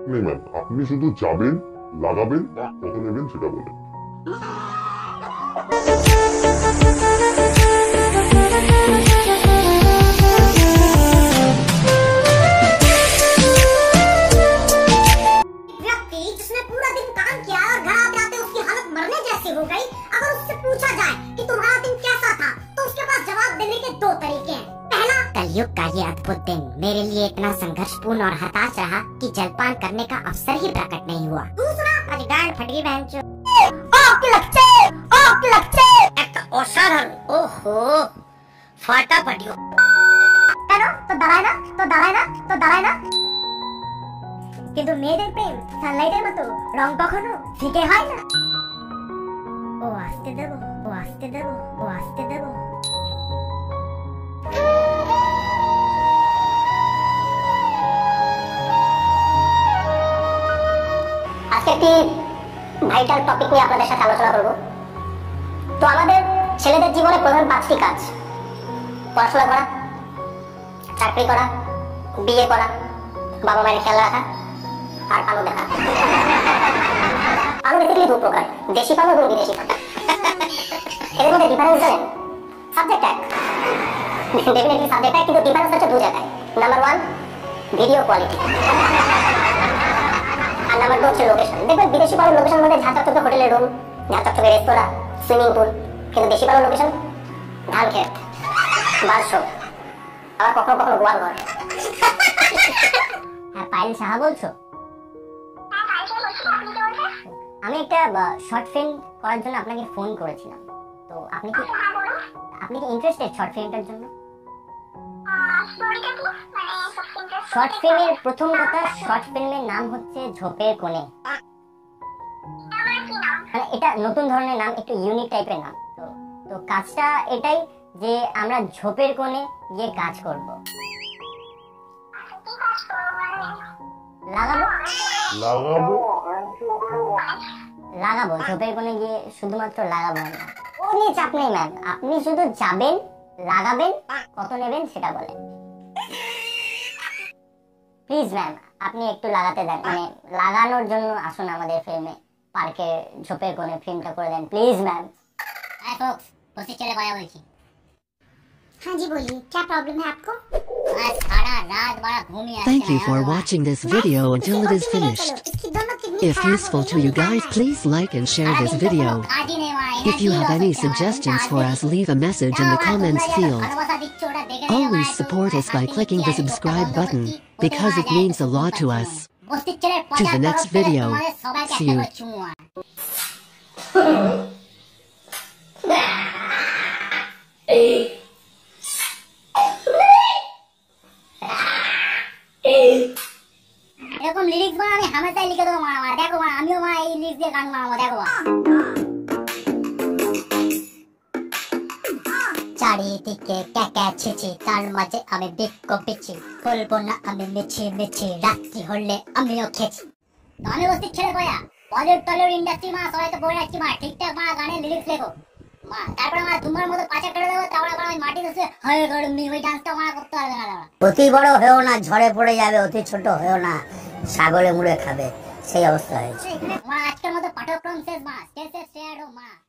নেই ম্যাম, আপনি শুধু যাবেন, লাগাবেন, কত নেবেন সেটা বলেন। व्यक्ति जिसने पूरा दिन काम किया और घर आते आते उसकी हालत मरने जैसी हो गई, अगर उससे पूछा जाए कि तुम्हारा दिन कैसा था, तो उसके पास जवाब देने के दो तरीके हैं। पहला, कलयुग का ये अद्भुत दिन मेरे लिए इतना संघर्षपूर्ण और हताश रहा कि जलपान करने का अवसर ही प्रकट नहीं हुआ। दूसरा, आज गांड फट गई बहनचोद। একটা অসাধারণ, ওহো ফাটাফাটি কেন তো দাঁড়ায় না কিন্তু মেয়েদের প্রেম সানলাইটের মতো রং কখনো ফিকে হয় না। ও আসতে দেবো আজকে একটি ভাইটাল টপিক নিয়ে আপনাদের সাথে আলোচনা করব। তো আমাদের ছেলেদের জীবনে প্রধান 5টি কাজ: পড়াশোনা করা, চাকরি করা, বিয়ে করা, বাবা মায়ের খেয়াল রাখা আর আলো দেখা। আলো বেসিক্যালি দু প্রকার, দেশি পালো এবং বিদেশি পালো। এর মধ্যে ডিফারেন্স জানেন? সাবজেক্ট এক, ডেফিনেটলি সাবজেক্ট এক, কিন্তু ডিফারেন্স হচ্ছে দু জায়গায়। নাম্বার 1 ভিডিও কোয়ালিটি, আর নাম্বার 2 হচ্ছে লোকেশন। দেখবেন বিদেশি পালোর লোকেশন মধ্যে ঝাঁচকচকে হোটেলের রুম, ঝাঁচকচকে রেস্তোরাঁ, সুইমিং পুল, কিন্তু দেশি পালোর লোকেশন ধান ক্ষেত, বারশো, আবার কখনো কখনো গোয়াল ঘর। হ্যাঁ, পায়েল সাহা বলছো? আমি একটা শর্ট ফিল্ম করার জন্য আপনাকে ফোন করেছিলাম। তো আপনি কি ইন্টারেস্টেড শর্ট ফিল্মটার জন্য? শর্ট ফিল্মের প্রথম কথা, শর্ট ফিল্মের নাম হচ্ছে ঝোপের কোণে। মানে এটা নতুন ধরনের নাম, একটু ইউনিক টাইপের নাম। তো কাজটা এটাই যে আমরা ঝোপের কোণে গিয়ে কাজ করব। লাগাবো ঝোপের কোণে গিয়ে শুধুমাত্র লাগাবো না। ও নিয়ে চাপ নেই ম্যাম, আপনি শুধু যাবেন, লাগাবেন, কত নেবেন সেটা বলেন। প্লিজ ম্যাম, আপনি একটু লাগাতে দেন, মানে লাগানোর জন্য আসুন আমাদের ফিল্মে, পার্কে ঝোপের কোণে ফিল্মটা করে দেন প্লিজ ম্যাম। হ্যাঁ ফোক্স, বসে চলে পায়া বলছি। हाँ जी बोलिए, क्या प्रॉब्लम है आपको? Thank you for watching this video until it is finished. If useful to you guys, please like and share this video. If you have any suggestions for us, leave a message in the comments field. Always support us by clicking the subscribe button, because it means a lot to us. To the next video. See you. এরকম lyrics বানা আমি হামেশাই লিখে দেবো। মা দেখো মা, আমিও মা এই লিরিক্স দিয়ে গান বানাবো, দেখো। চারিদিকে ক্যাকা ছিছি, তার মাঝে আমি বিক্ষ পিছি, বলবো না আমি মিছি মিছি, রাত্রি হলে আমিও খেছি। তো আমি বলছি ছেলে কয়া, বলিউড টলিউড ইন্ডাস্ট্রি মা সবাইকে বলে রাখছি মা, ঠিকঠাক মা গানের লিরিক্স লেখো মা, তারপরে আমার তোমার মতো পাচা করে দেবো, তারপরে আবার আমি মাটি ধসে হয়ে গরমি ওই ডান্সটা মা করতে পারবে না। অতি বড় হয়েও না, ঝড়ে পড়ে যাবে, অতি ছোট হয়েও না, সাগরে মুড়ে খাবে, সেই অবস্থা হয়েছে। মা আজকের মতো পাঠক্রম শেষ মা, শেষ মা।